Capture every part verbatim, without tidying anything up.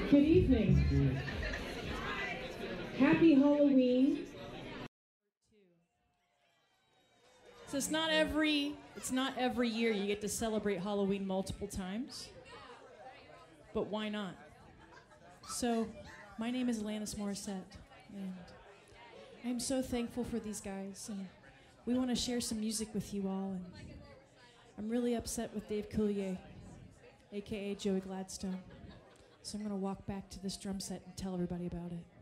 Good evening. Happy Halloween. So it's not every it's not every year you get to celebrate Halloween multiple times. But why not? So my name is Alanis Morissette, and I'm so thankful for these guys, and we want to share some music with you all. And I'm really upset with Dave Coulier, aka Joey Gladstone. So I'm going to walk back to this drum set and tell everybody about it.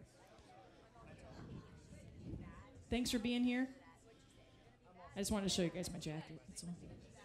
Thanks for being here. I just wanted to show you guys my jacket. That's all.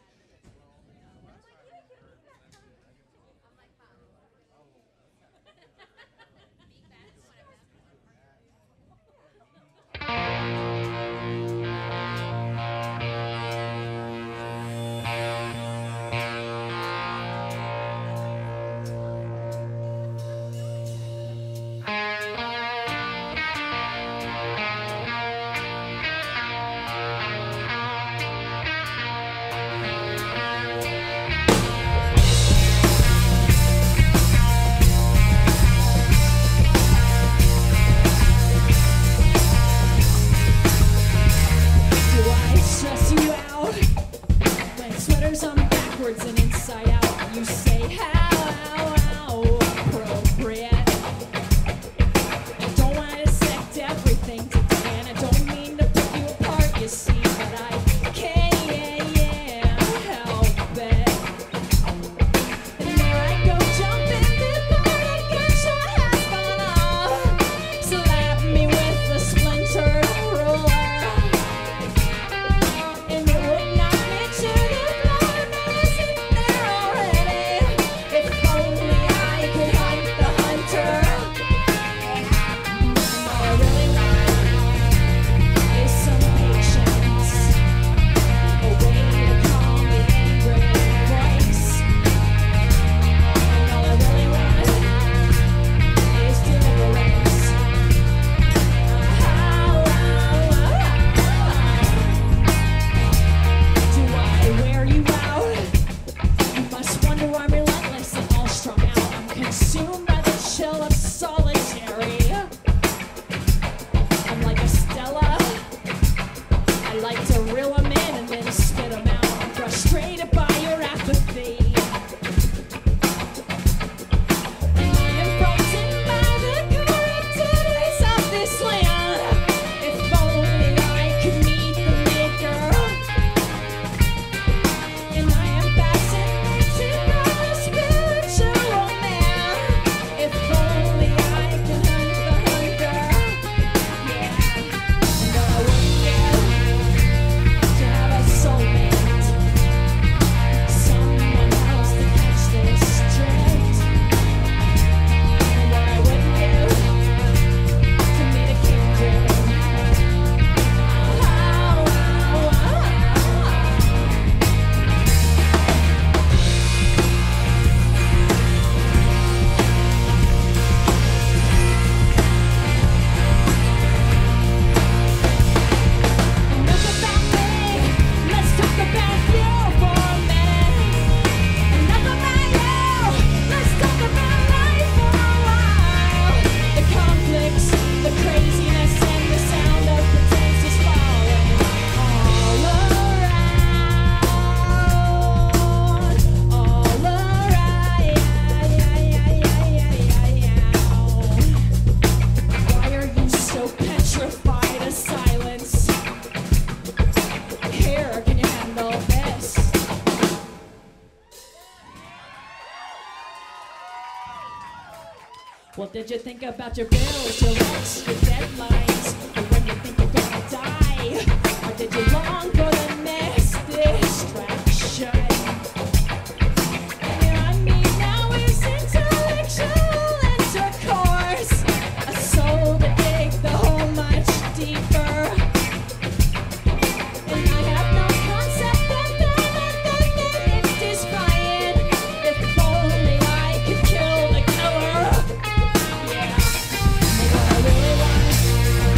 What did you think about your bills, your rents, your deadlines, and when you think you're gonna die? Or did you long for the next distraction? And here I mean now is intellectual intercourse, a soul that digs the hole much deeper. And I have no concept of time and then it's discrying. If only I could kill the killer. Yeah, and what I really want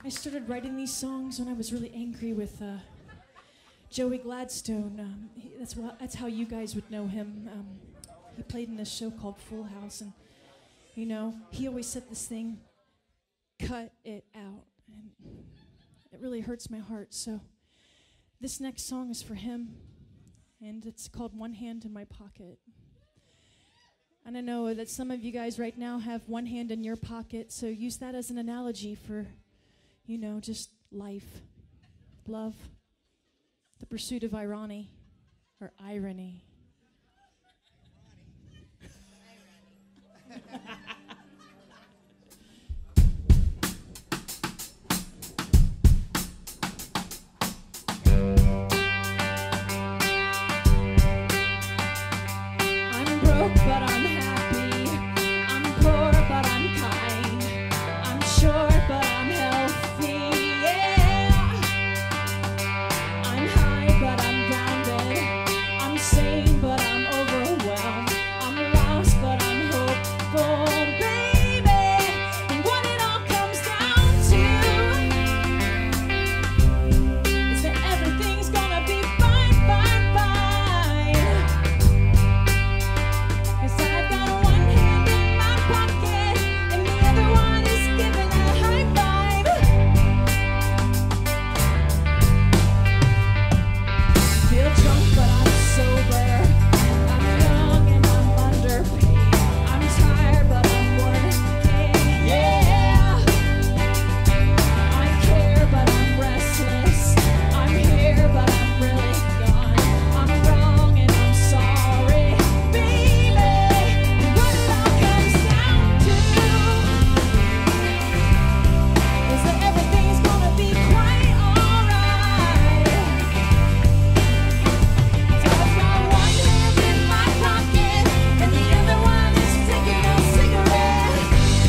I started writing these songs when I was really angry with uh, Joey Gladstone. Um, he, that's wha- that's how you guys would know him. Um, he played in this show called Full House, and you know, he always said this thing, "Cut it out," and it really hurts my heart. So this next song is for him, and it's called "One Hand in My Pocket." And I know that some of you guys right now have one hand in your pocket, so use that as an analogy for, you know, just life, love, the pursuit of irony, or irony. I'm broke, but I'm happy. I'm poor, but I'm kind. I'm short, but I'm healthy. Yeah. I'm high, but I'm grounded. I'm sane, but I'm overwhelmed. I'm lost, but I'm hopeful, baby. And what it all comes down to is that everything's gonna be fine, fine, fine. 'Cause I've got one hand in my pocket and the other one is giving a high five. Feel drunk, but I'm sober. I'm young and I'm underpaid. I'm tired, but I'm working. Yeah. I care, but I'm restless. I'm here, but I'm really gone. I'm wrong and I'm sorry, baby. And what it all comes down to is that everything's gonna be quite alright. So I've got one hand in my pocket and the other one is taking a cigarette.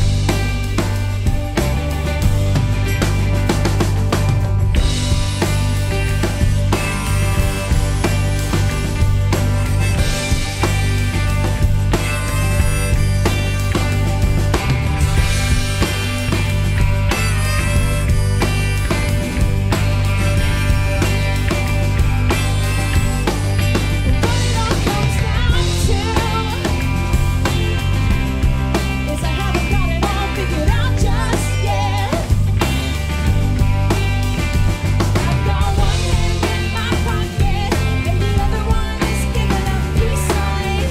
And what it all comes down to is I haven't got it all figured out just yet. I've got one hand in my pocket and the other one is giving a peace sign.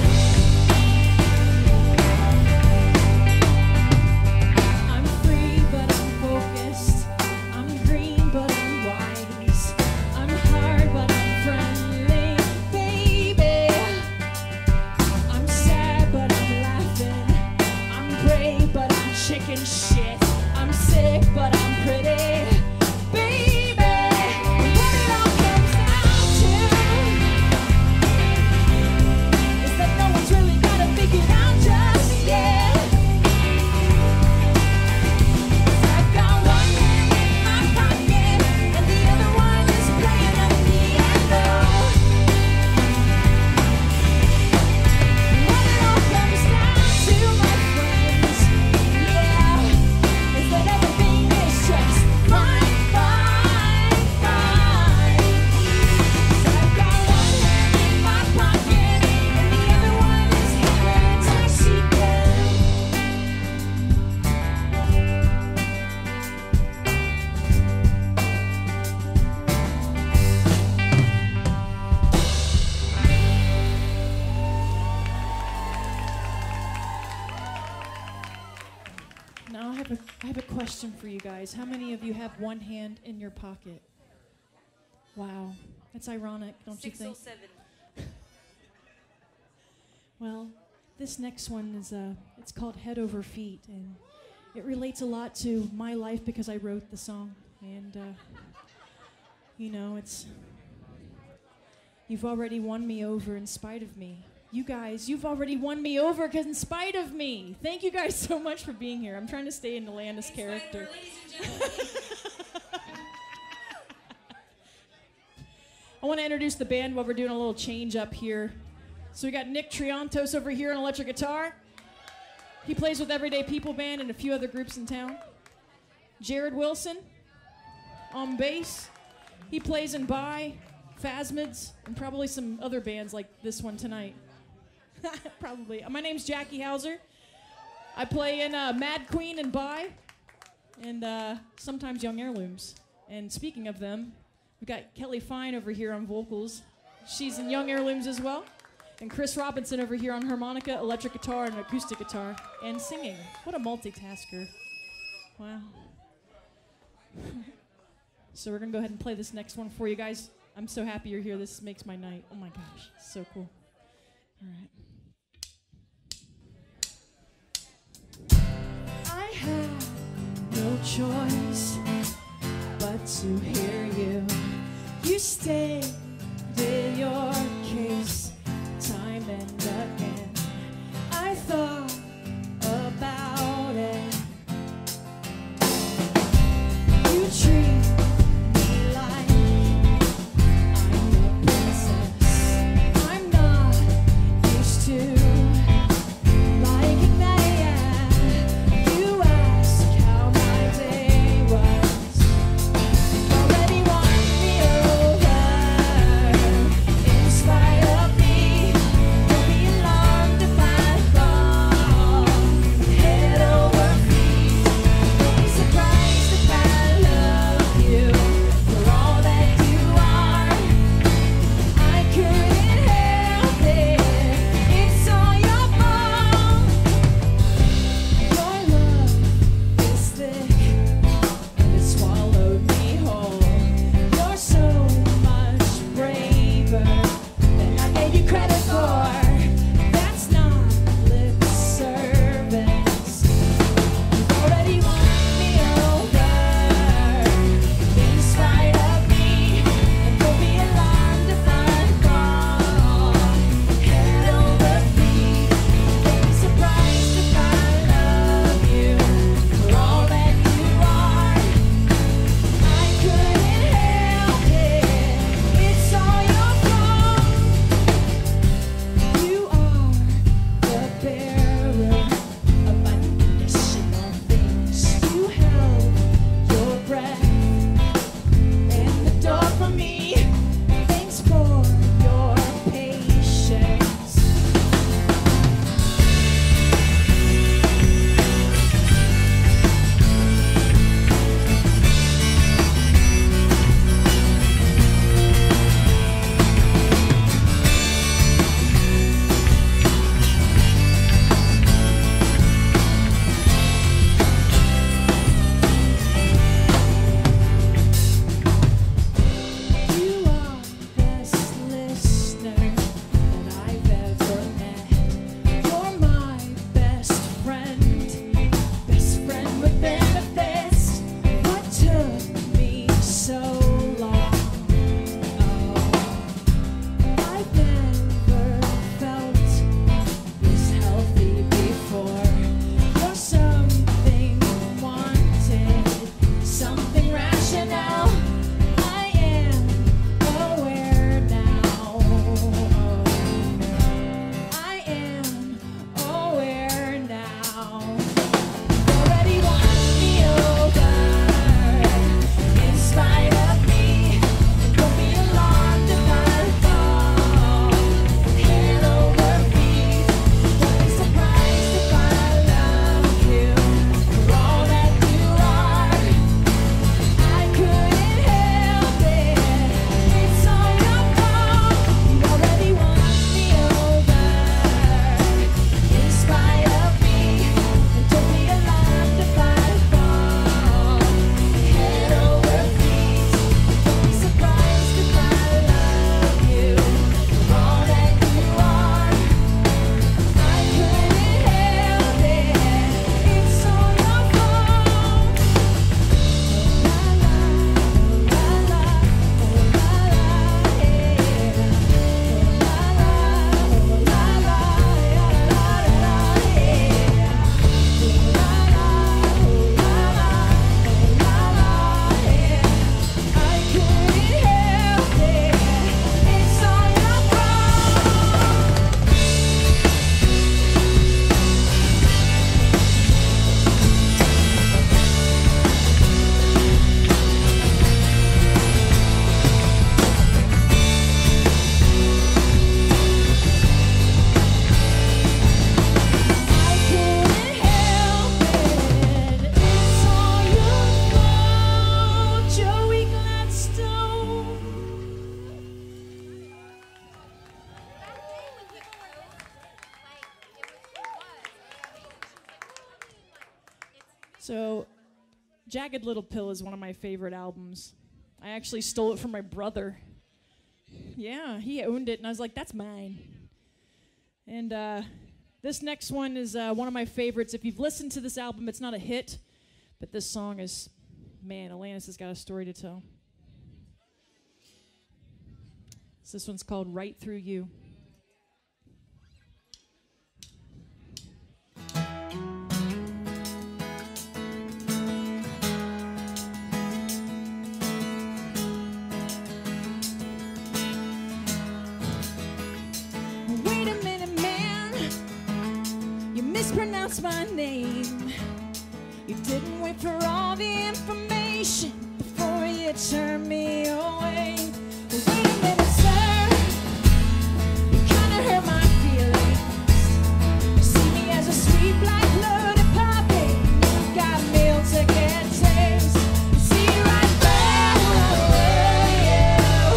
I'm free, but I'm focused. I'm green, but I'm wise. I'm hard, but I'm friendly, baby. I'm sad, but I'm laughing. I'm brave, but I'm chicken shit. I'm sick, but I'm pretty, baby. And what it all comes down to is that no one's really got it figured out just yet. I've got one hand in my pocket and the other one is playing a piano. What it all comes down to, my friends, yeah, is that everything is just fine, fine, fine. So I've got one hand in my pocket and the other one is having a taxi cab. Now I have a I have a question for you guys. How many of you have one hand in your pocket? Wow, that's ironic, don't you think? six oh seven. Well, this next one is uh, it's called Head Over Feet, and it relates a lot to my life because I wrote the song, and uh, you know, it's you've already won me over in spite of me. You guys, you've already won me over 'cause in spite of me. Thank you guys so much for being here. I'm trying to stay in Alanis character. I want to introduce the band while we're doing a little change up here. So we got Nick Triantos over here on electric guitar. He plays with Everyday People Band and a few other groups in town. Jared Wilson on bass. He plays in Bi, Phasmids, and probably some other bands like this one tonight. Probably. My name's Jaki Howser. I play in uh, MADQUEEN and Bi, and uh, sometimes Young Heirlooms. And speaking of them, we've got Kelly Fine over here on vocals. She's in Young Heirlooms as well. And Chris Robinson over here on harmonica, electric guitar, and acoustic guitar, and singing. What a multitasker. Wow. So we're going to go ahead and play this next one for you guys. I'm so happy you're here. This makes my night. Oh my gosh, so cool. All right. I had no choice but to hear you. You stated your case time and again. I thought about it. You treat me like I'm a princess. I'm not used to liking that. You ask how my day was. Already won me over. So, Jagged Little Pill is one of my favorite albums. I actually stole it from my brother. Yeah, he owned it, and I was like, that's mine. And uh, this next one is uh, one of my favorites. If you've listened to this album, it's not a hit, but this song is, man, Alanis has got a story to tell. So this one's called Right Through You. Mispronounce my name. You didn't wait for all the information before you turned me away. But wait a minute, sir, you kinda hurt my feelings. You see me as a sweet black loaded puppy. You've got meal to get taste. You see right there, you.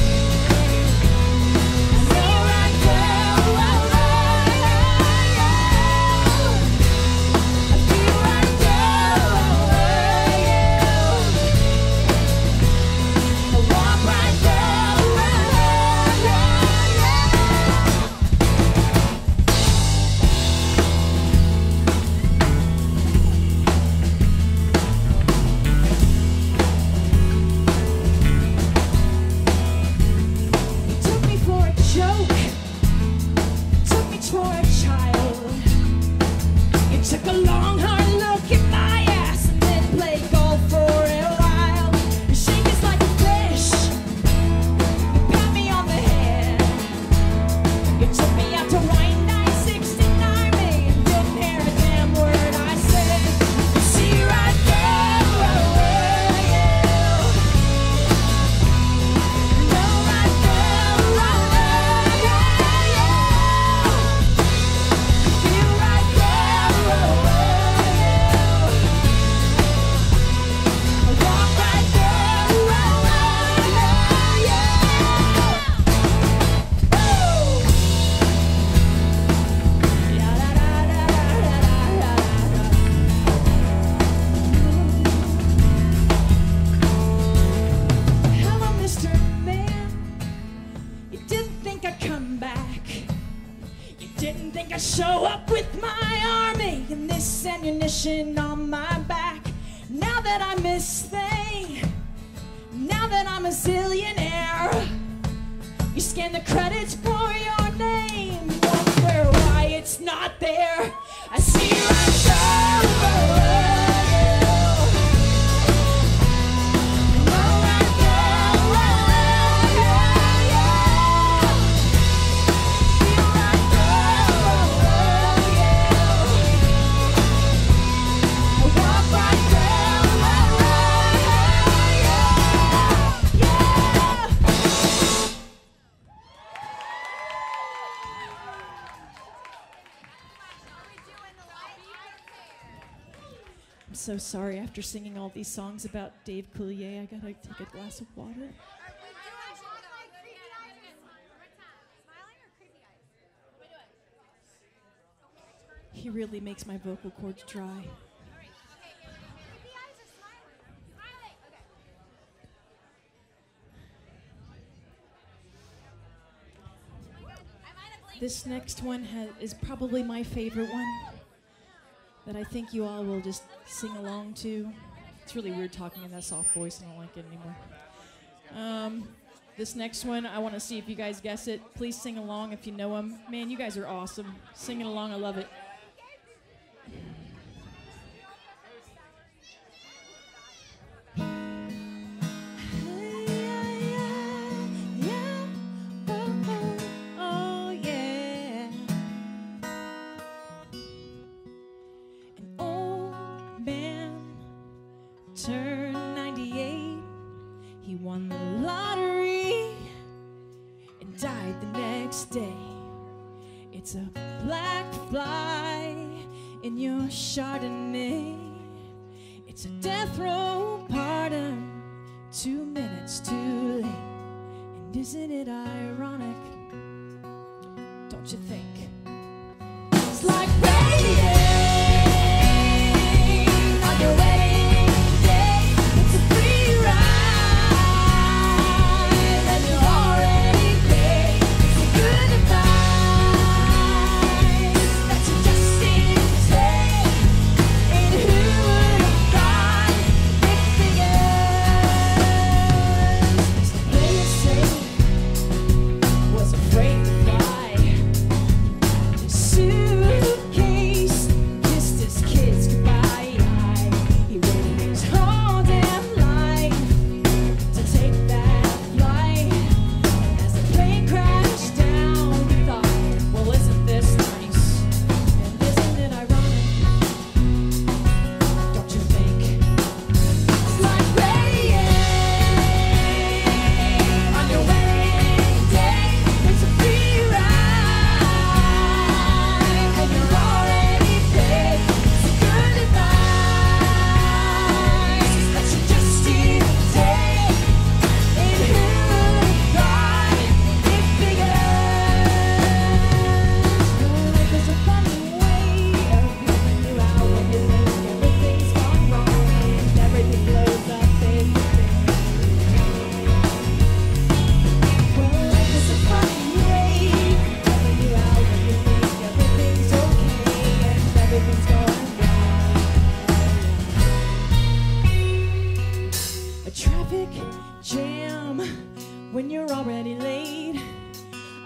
I know right there, oh, oh. Took a long, hard look at my ass and then played golf for a while. You shake us like a fish, you pat me on the head. You took me out to wine night sixty-nine, me and didn't hear a damn word I said. You see right there, oh, yeah. You know right there, oh, yeah. Feel right there, oh. I show up with my army and this ammunition on my back. Now that I'm Miss Thing, now that I'm a zillionaire, you scan the credits for your name, wonder why it's not there. I see you right there. I'm so sorry. After singing all these songs about Dave Coulier, I gotta take a glass of water. He really makes my vocal cords dry. This next one has, is probably my favorite one that I think you all will just sing along to. It's really weird talking in that soft voice. I don't like it anymore. Um, this next one, I want to see if you guys guess it. Please sing along if you know them. Man, you guys are awesome. Singing along, I love it. Turned ninety-eight, he won the lottery and died the next day. It's a black fly in your Chardonnay. It's a death row pardon, two minutes too late. And isn't it ironic, don't you think? It's like rain on your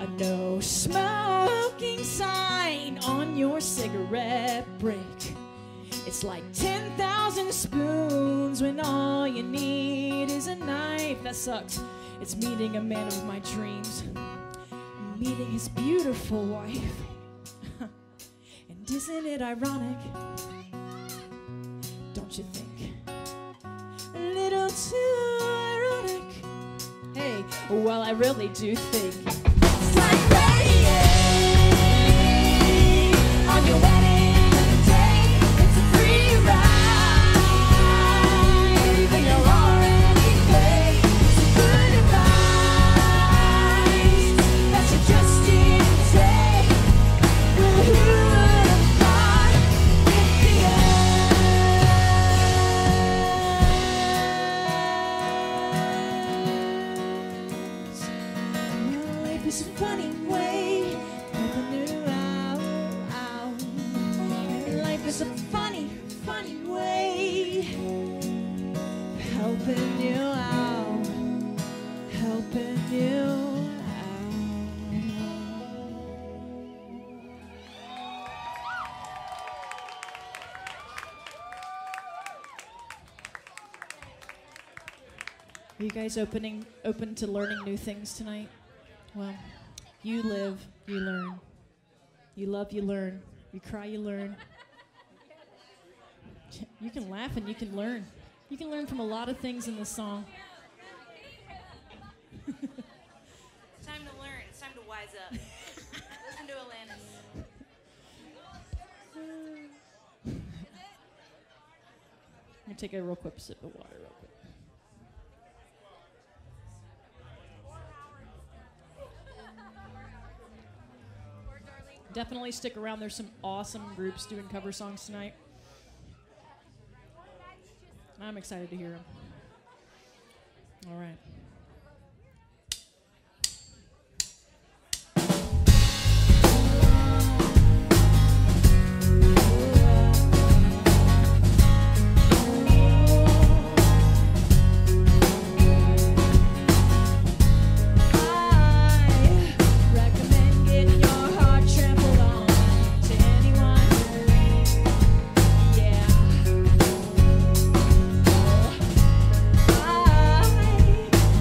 no smoking sign on your cigarette break. It's like ten thousand spoons when all you need is a knife. That sucks. It's meeting a man of my dreams, meeting his beautiful wife. And isn't it ironic? Don't you think? A little too ironic. Hey, well, I really do think it's like rain on your wedding day. It's a free ride, and you're already paid. It's a good advice that you just didn't take. Well, who would have thought in the end? Well, life is a funny way. Never knew how, how. Life is a funny, funny way. Helping you out, helping you out. Are you guys opening open to learning new things tonight? Well, you live, you learn. You love, you learn. You cry, you learn. You can laugh and you can learn. You can learn from a lot of things in this song. It's time to learn. It's time to wise up. Listen to Alanis. Let me take a real quick sip of water real quick. Definitely stick around. There's some awesome groups doing cover songs tonight. I'm excited to hear them. All right. I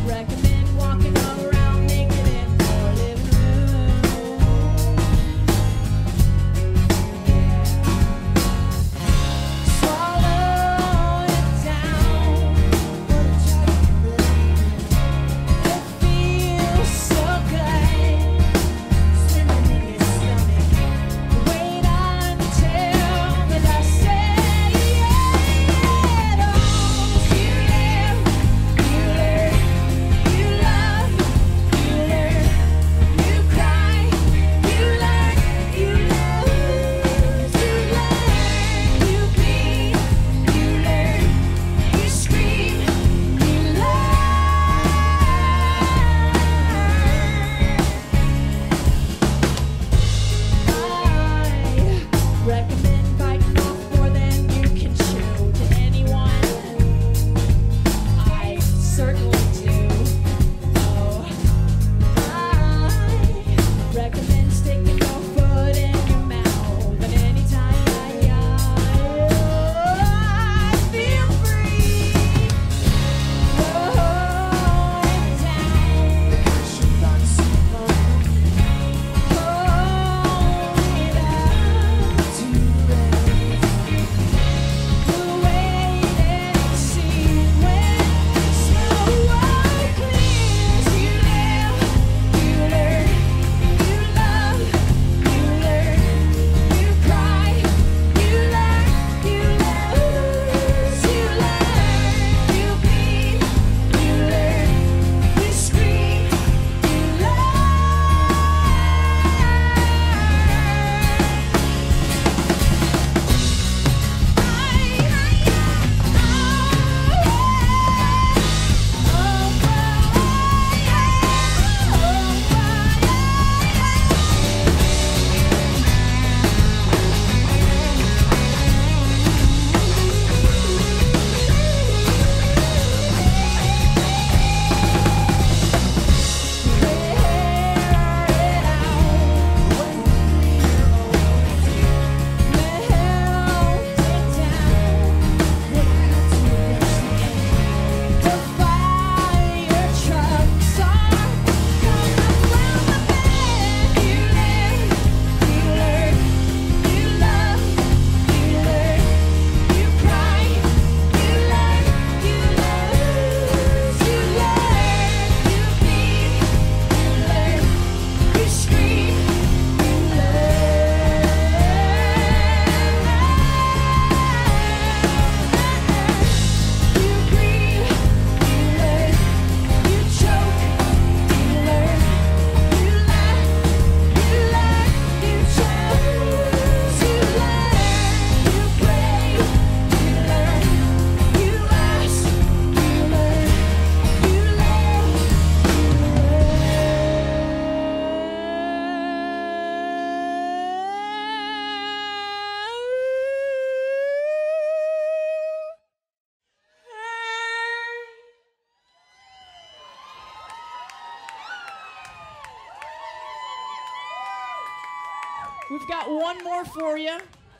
We've got one more for you.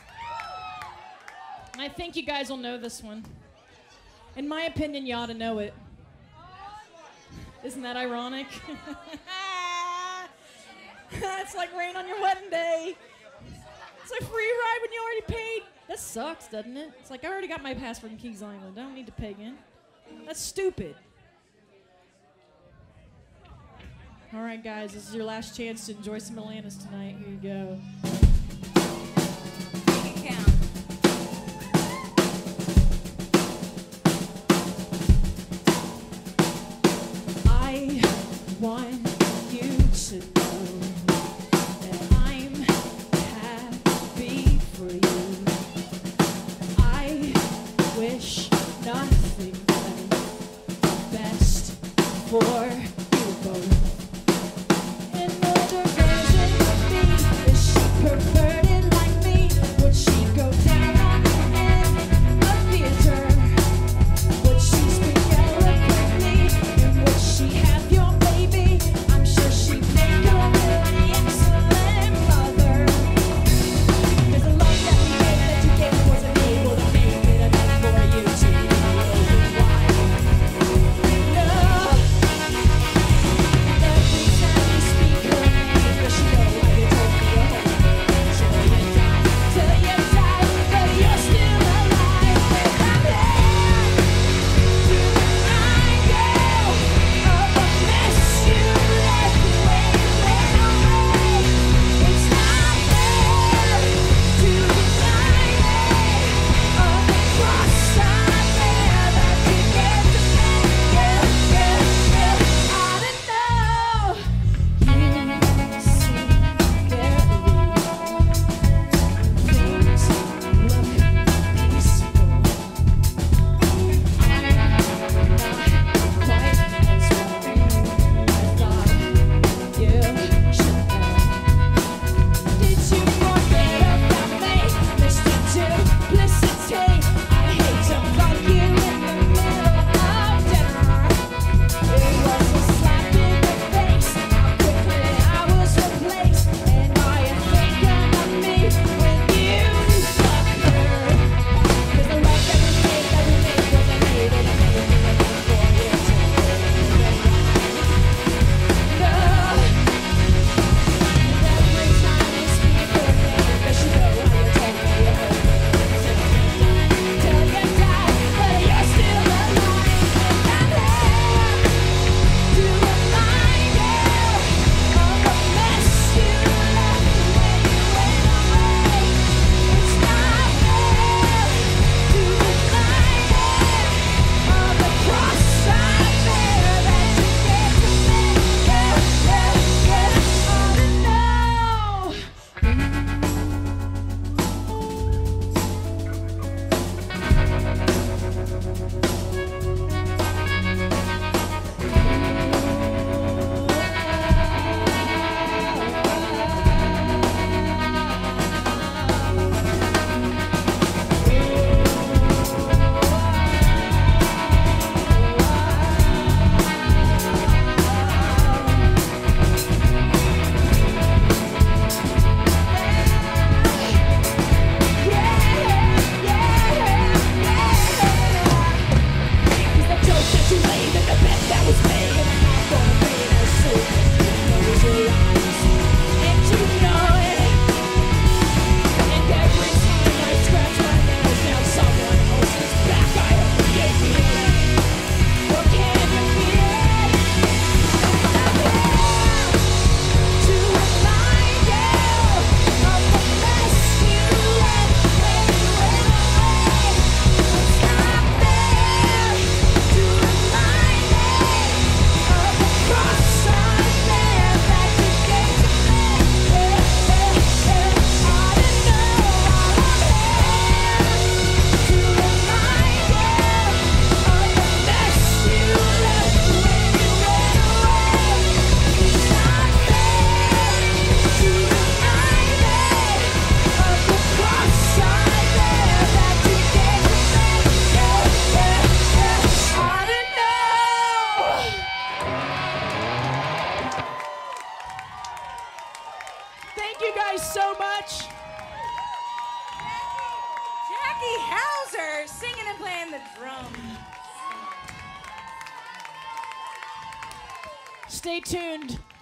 I think you guys will know this one. In my opinion, you ought to know it. Isn't that ironic? It's like rain on your wedding day. It's a free ride when you already paid. That sucks, doesn't it? It's like, I already got my password in Kings Island. I don't need to pay again. That's stupid. All right, guys, this is your last chance to enjoy some Alanis tonight. Here you go. Make it count. I want you to know that I'm happy for you. I wish nothing but the best for you both. Another version of me, is she perverted like me? Would she go down on the end of theater? Would she speak eloquently? And would she have your baby? I'm sure she'd make a really excellent mother. 'Cause the love that we gave, that you gave, wasn't able to make it enough for you to be a wife. No. Every time you speak her name, does she know why you told me your whole name? Till you die, till you die, but you're still alive. And I'm here to remind you of the mess you left when you went away. It's not fair to deny me of the cross I bear that you gave to me. Yeah, yeah, yeah. I don't know. You seem very weak. Things look peaceful. I'm not quite as well. I thought you should know. Did you forget about me, Mister Duplicity? I hate to fuck you in the middle of dinner. It was a slap in the face, how quickly I was replaced. And are you thinking of me when you fuck her? 'Cause the love that we made, that we made, wasn't able to make it enough for you to be a wife. No. And every time you speak her name, does she know how you told me your whole name? Till you die, till you die, but you're still alive. And I'm here to remind you of the mess you left when you went away. It's not fair to deny me of the cross I bear that you gave to me. Yeah, yeah, yeah. I don't know. Thank you guys so much. much. Jaki Howser singing and playing the drums. Stay tuned.